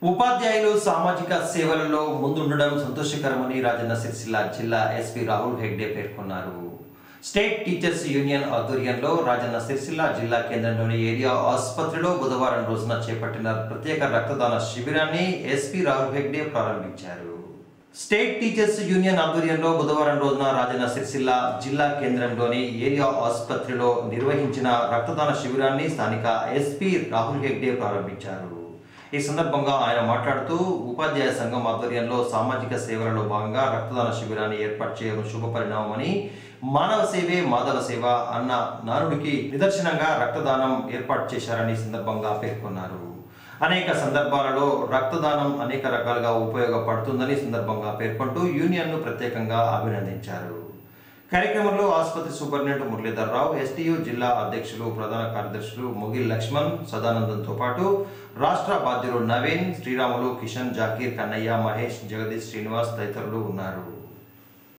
ఉపాధ్యాయులు సామాజిక సేవలలో ముందుండడం సంతోషకరమని రాజన్న సిరిసిల్ల జిల్లా ఎస్పీ రాహుల్ హెగ్డే పేర్కొన్నారు. స్టేట్ టీచర్స్ యూనియన్ ఆధ్వర్యంలో రాజన్న సిరిసిల్ల జిల్లా కేంద్రంలోని ఏరియా ఆసుపత్రిలో బుధవారం రోజున చేపట్టిన ప్రత్యేక రక్తదాన శిబిరాన్ని ఎస్పీ రాహుల్ హెగ్డే ప్రారంభించారు. స్టేట్ టీచర్స్ యూనియన్ ఆధ్వర్యంలో బుధవారం రోజున రాజన్న సిరిసిల్ల జిల్లా కేంద్రంలోని ఏరియా ఆసుపత్రిలో నిర్వహించిన రక్తదాన శిబిరాన్ని స్థానిక ఎస్పీ రాహుల్ హెగ్డే ప్రారంభించారు. ఈ సందర్భంగా ఆయన మాట్లాడుతూ ఉపాధ్యాయ సంఘం ఆధ్వర్యంలో సామాజిక సేవలలో భాగంగా రక్తదాన శిబిరాన్ని ఏర్పాటు చేయడం శుభపరిణామమని, మానవ సేవే మాధవ సేవ అన్న నానుడికి నిదర్శనంగా రక్తదానం ఏర్పాటు చేశారని సందర్భంగా పేర్కొన్నారు. అనేక సందర్భాలలో రక్తదానం అనేక రకాలుగా ఉపయోగపడుతుందని సందర్భంగా పేర్కొంటూ యూనియన్ను ప్రత్యేకంగా అభినందించారు. కార్యక్రమంలో ఆసుపత్రి సూపరింటెండెంట్ మురళీధర్ రావు, ఎస్టీయూ జిల్లా అధ్యక్షులు, ప్రధాన కార్యదర్శులు ముగిల్ లక్ష్మణ్, సదానందంతో పాటు రాష్ట్ర బాధ్యులు నవీన్, శ్రీరాములు, కిషన్, జాకీర్, కన్నయ్య, మహేష్, జగదీష్, శ్రీనివాస్ తదితరులు ఉన్నారు.